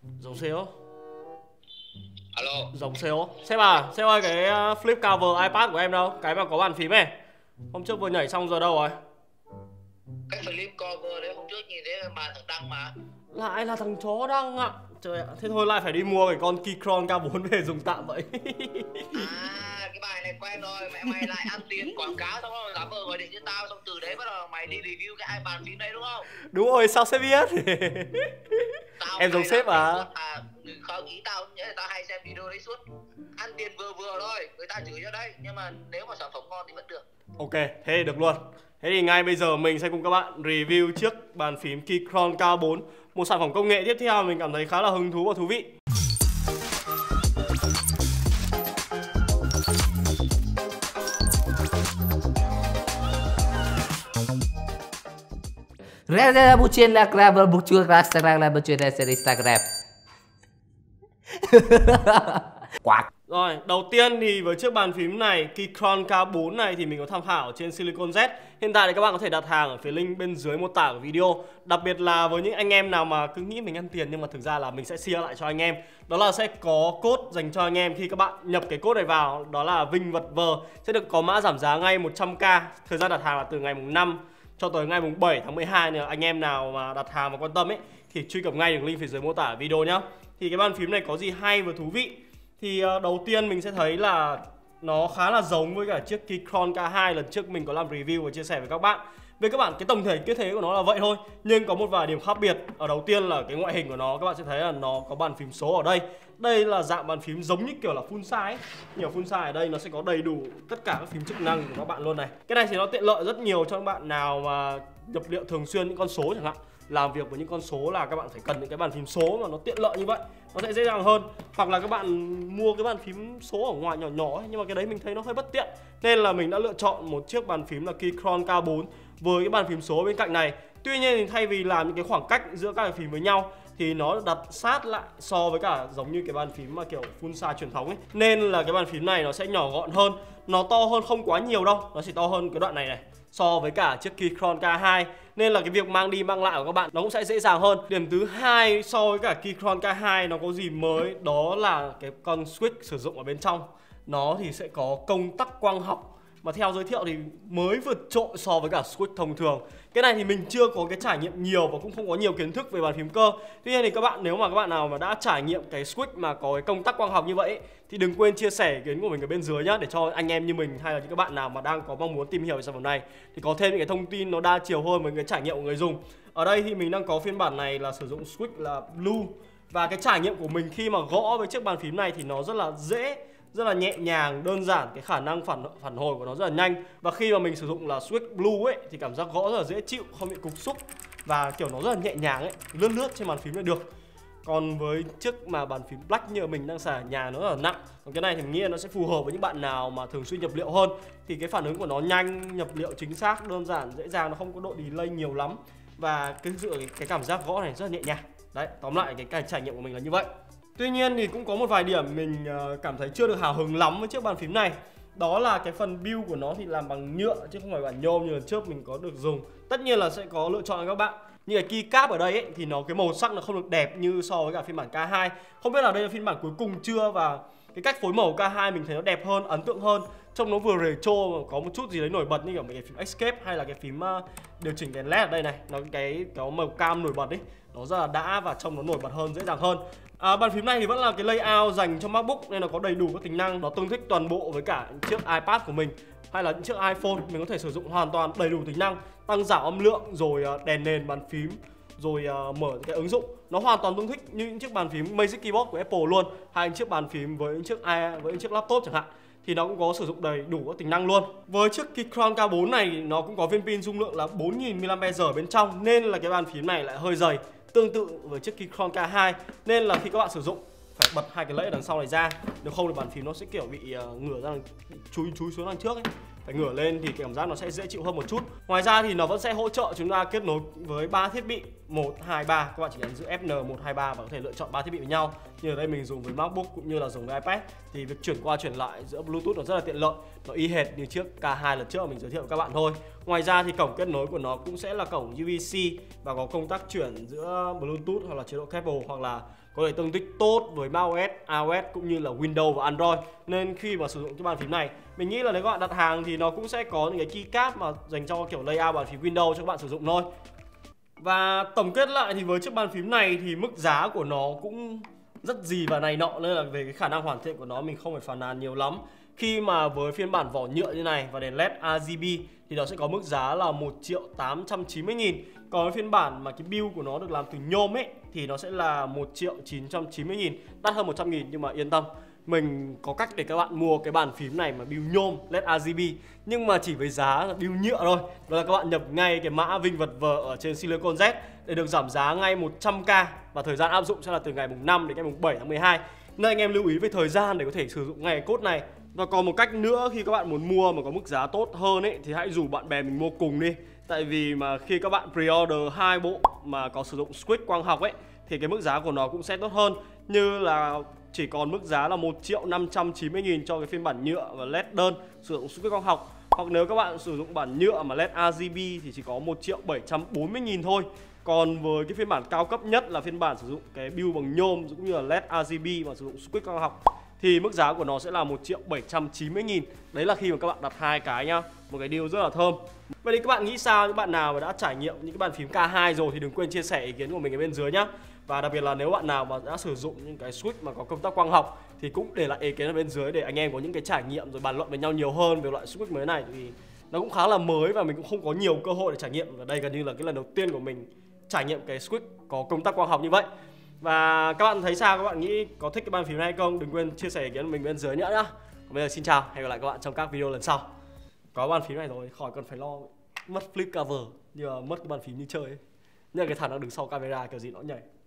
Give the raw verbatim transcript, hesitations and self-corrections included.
Giống xíu. Alo. Giống xíu. Sếp à, sếp ơi cái uh, flip cover iPad của em đâu? Cái mà có bàn phím này. Hôm trước vừa nhảy xong giờ đâu rồi? Cái flip cover đấy hôm trước nhìn thấy mà thằng Đăng mà. Lại là thằng chó Đăng ạ. Trời ạ, thế thôi lại phải đi mua cái con Keychron K bốn về dùng tạm vậy. À, cái bài này quen rồi, mẹ mày lại ăn tiền quảng cáo xong rồi giả vờ gọi điện cho tao, xong từ đấy bắt đầu mày đi review cái bàn phím đấy đúng không? Đúng rồi, sao sếp biết? Tao Em giống sếp à? à? Không, ý tao nhớ là tao hay xem video đấy suốt. Ăn tiền vừa vừa thôi, người ta chửi cho đây, nhưng mà nếu mà sản phẩm ngon thì vẫn được. Ok, thế được luôn. Thế thì ngay bây giờ mình sẽ cùng các bạn review trước bàn phím Keychron K bốn, một sản phẩm công nghệ tiếp theo mình cảm thấy khá là hứng thú và thú vị. Reza bucin la grab bucin Instagram la bucin Instagram. Quạt. Rồi, đầu tiên thì với chiếc bàn phím này, Keychron K bốn này thì mình có tham khảo trên Silicon Z. Hiện tại thì các bạn có thể đặt hàng ở phía link bên dưới mô tả của video. Đặc biệt là với những anh em nào mà cứ nghĩ mình ăn tiền nhưng mà thực ra là mình sẽ share lại cho anh em. Đó là sẽ có code dành cho anh em khi các bạn nhập cái code này vào. Đó là Vinh Vật Vờ sẽ được có mã giảm giá ngay một trăm k. Thời gian đặt hàng là từ ngày mùng năm cho tới ngày mùng bảy tháng mười hai. Nếu anh em nào mà đặt hàng và quan tâm ấy thì truy cập ngay đường link phía dưới mô tả video nhá. Thì cái bàn phím này có gì hay và thú vị? Thì uh, đầu tiên mình sẽ thấy là nó khá là giống với cả chiếc Keychron K hai lần trước mình có làm review và chia sẻ với các bạn. Về các bạn cái tổng thể kết thế của nó là vậy thôi, nhưng có một vài điểm khác biệt. Ở đầu tiên là cái ngoại hình của nó, các bạn sẽ thấy là nó có bàn phím số ở đây. Đây là dạng bàn phím giống như kiểu là full size ấy. Nhiều full size ở đây nó sẽ có đầy đủ tất cả các phím chức năng của các bạn luôn này. Cái này thì nó tiện lợi rất nhiều cho các bạn nào mà nhập liệu thường xuyên những con số chẳng hạn, làm việc với những con số là các bạn phải cần những cái bàn phím số mà nó tiện lợi như vậy, nó sẽ dễ dàng hơn. Hoặc là các bạn mua cái bàn phím số ở ngoài nhỏ nhỏ ấy, nhưng mà cái đấy mình thấy nó hơi bất tiện, nên là mình đã lựa chọn một chiếc bàn phím là Keychron K bốn với cái bàn phím số bên cạnh này. Tuy nhiên thì thay vì làm những cái khoảng cách giữa các cái phím với nhau thì nó đặt sát lại so với cả giống như cái bàn phím mà kiểu full size truyền thống ấy, nên là cái bàn phím này nó sẽ nhỏ gọn hơn, nó to hơn không quá nhiều đâu, nó chỉ to hơn cái đoạn này này so với cả chiếc Keychron K hai, nên là cái việc mang đi mang lại của các bạn nó cũng sẽ dễ dàng hơn. Điểm thứ hai so với cả Keychron K hai nó có gì mới, đó là cái con switch sử dụng ở bên trong. Nó thì sẽ có công tắc quang học mà theo giới thiệu thì mới vượt trội so với cả switch thông thường. Cái này thì mình chưa có cái trải nghiệm nhiều và cũng không có nhiều kiến thức về bàn phím cơ. Tuy nhiên thì các bạn, nếu mà các bạn nào mà đã trải nghiệm cái switch mà có cái công tắc quang học như vậy ấy, thì đừng quên chia sẻ ý kiến của mình ở bên dưới nhá, để cho anh em như mình hay là những các bạn nào mà đang có mong muốn tìm hiểu về sản phẩm này thì có thêm những cái thông tin nó đa chiều hơn với cái trải nghiệm của người dùng. Ở đây thì mình đang có phiên bản này là sử dụng switch là Blue, và cái trải nghiệm của mình khi mà gõ với chiếc bàn phím này thì nó rất là dễ, rất là nhẹ nhàng, đơn giản, cái khả năng phản phản hồi của nó rất là nhanh. Và khi mà mình sử dụng là switch Blue ấy thì cảm giác gõ rất là dễ chịu, không bị cục xúc và kiểu nó rất là nhẹ nhàng ấy, lướt lướt trên bàn phím là được. Còn với chiếc mà bàn phím Black như mình đang xài ở nhà nó rất là nặng. Còn cái này thì mình nghĩ là nó sẽ phù hợp với những bạn nào mà thường xuyên nhập liệu hơn, thì cái phản ứng của nó nhanh, nhập liệu chính xác, đơn giản, dễ dàng, nó không có độ delay nhiều lắm, và cái dựa cái, cái cảm giác gõ này rất là nhẹ nhàng. Đấy, tóm lại cái, cái trải nghiệm của mình là như vậy. Tuy nhiên thì cũng có một vài điểm mình uh, cảm thấy chưa được hào hứng lắm với chiếc bàn phím này. Đó là cái phần build của nó thì làm bằng nhựa chứ không phải bản nhôm như lần trước mình có được dùng. Tất nhiên là sẽ có lựa chọn cho các bạn. Như cái keycap ở đây ấy, thì nó cái màu sắc nó không được đẹp như so với cả phiên bản K hai. Không biết là đây là phiên bản cuối cùng chưa, và cái cách phối màu K hai mình thấy nó đẹp hơn, ấn tượng hơn. Trông nó vừa retro mà có một chút gì đấy nổi bật, như kiểu cái phím Escape hay là cái phím uh, điều chỉnh đèn led ở đây này. Nó cái có màu cam nổi bật ấy, nó rất là đã và trông nó nổi bật hơn, dễ dàng hơn. À, bàn phím này thì vẫn là cái layout dành cho MacBook nên nó có đầy đủ các tính năng, nó tương thích toàn bộ với cả chiếc iPad của mình hay là những chiếc iPhone. Mình có thể sử dụng hoàn toàn đầy đủ tính năng, tăng giảm âm lượng, rồi đèn nền bàn phím, rồi uh, mở cái ứng dụng. Nó hoàn toàn tương thích như những chiếc bàn phím Magic Keyboard của Apple luôn, hay những chiếc bàn phím với những chiếc với những chiếc laptop chẳng hạn, thì nó cũng có sử dụng đầy đủ các tính năng luôn. Với chiếc Keychron K bốn này nó cũng có viên pin dung lượng là bốn nghìn mi li am pe giờ bên trong, nên là cái bàn phím này lại hơi dày, tương tự với chiếc Keychron K hai, nên là khi các bạn sử dụng phải bật hai cái lẫy đằng sau này ra, nếu không thì bàn phím nó sẽ kiểu bị uh, ngửa ra đằng, chúi chúi xuống đằng trước ấy. Phải ngửa lên thì cảm giác nó sẽ dễ chịu hơn một chút. Ngoài ra thì nó vẫn sẽ hỗ trợ chúng ta kết nối với ba thiết bị một, hai, ba. Các bạn chỉ cần giữ F N một, hai, ba và có thể lựa chọn ba thiết bị với nhau. Như ở đây mình dùng với MacBook cũng như là dùng với iPad, thì việc chuyển qua chuyển lại giữa Bluetooth nó rất là tiện lợi. Nó y hệt như chiếc K hai lần trước mà mình giới thiệu với các bạn thôi. Ngoài ra thì cổng kết nối của nó cũng sẽ là cổng U V C và có công tắc chuyển giữa Bluetooth hoặc là chế độ cable hoặc là có thể tương thích tốt với macOS, iOS cũng như là Windows và Android. Nên khi mà sử dụng cái bàn phím này, mình nghĩ là nếu các bạn đặt hàng thì nó cũng sẽ có những cái keycap mà dành cho kiểu layout bàn phím Windows cho các bạn sử dụng thôi. Và tổng kết lại thì với chiếc bàn phím này thì mức giá của nó cũng rất gì và này nọ, nên là về cái khả năng hoàn thiện của nó mình không phải phàn nàn nhiều lắm. Khi mà với phiên bản vỏ nhựa như này và đèn led R G B thì nó sẽ có mức giá là một triệu tám trăm chín mươi nghìn. Còn với phiên bản mà cái build của nó được làm từ nhôm ấy thì nó sẽ là một triệu chín trăm chín mươi nghìn, đắt hơn một trăm nghìn. Nhưng mà yên tâm, mình có cách để các bạn mua cái bàn phím này mà build nhôm led R G B, nhưng mà chỉ với giá là build nhựa thôi. Đó là các bạn nhập ngay cái mã Vinh vật vờ ở trên Silicon Z để được giảm giá ngay một trăm k. Và thời gian áp dụng sẽ là từ ngày mùng năm đến ngày mùng bảy tháng mười hai. Nên anh em lưu ý về thời gian để có thể sử dụng ngay cái code này. Và còn một cách nữa, khi các bạn muốn mua mà có mức giá tốt hơn ấy thì hãy rủ bạn bè mình mua cùng đi. Tại vì mà khi các bạn pre-order hai bộ mà có sử dụng switch quang học ấy thì cái mức giá của nó cũng sẽ tốt hơn. Như là chỉ còn mức giá là một triệu năm trăm chín mươi nghìn cho cái phiên bản nhựa và led đơn sử dụng switch quang học. Hoặc nếu các bạn sử dụng bản nhựa mà led R G B thì chỉ có một triệu bảy trăm bốn mươi nghìn thôi. Còn với cái phiên bản cao cấp nhất là phiên bản sử dụng cái build bằng nhôm cũng như là led R G B mà sử dụng switch quang học thì mức giá của nó sẽ là một triệu bảy trăm chín mươi nghìn. Đấy là khi mà các bạn đặt hai cái nhá. Một cái deal rất là thơm. Vậy thì các bạn nghĩ sao? Những bạn nào mà đã trải nghiệm những cái bàn phím K hai rồi thì đừng quên chia sẻ ý kiến của mình ở bên dưới nhá. Và đặc biệt là nếu bạn nào mà đã sử dụng những cái switch mà có công tắc quang học thì cũng để lại ý kiến ở bên dưới để anh em có những cái trải nghiệm rồi bàn luận với nhau nhiều hơn về loại switch mới này. Vì nó cũng khá là mới và mình cũng không có nhiều cơ hội để trải nghiệm. Và đây gần như là cái lần đầu tiên của mình trải nghiệm cái switch có công tắc quang học như vậy. Và các bạn thấy sao? Các bạn nghĩ có thích cái bàn phím này hay không? Đừng quên chia sẻ ý kiến của mình bên dưới nữa nhá. Còn bây giờ xin chào, hẹn gặp lại các bạn trong các video lần sau. Có bàn phím này rồi, khỏi cần phải lo mất flip cover như là mất cái bàn phím như chơi ấy. Nhưng cái thằng đang đứng sau camera kiểu gì nó nhảy.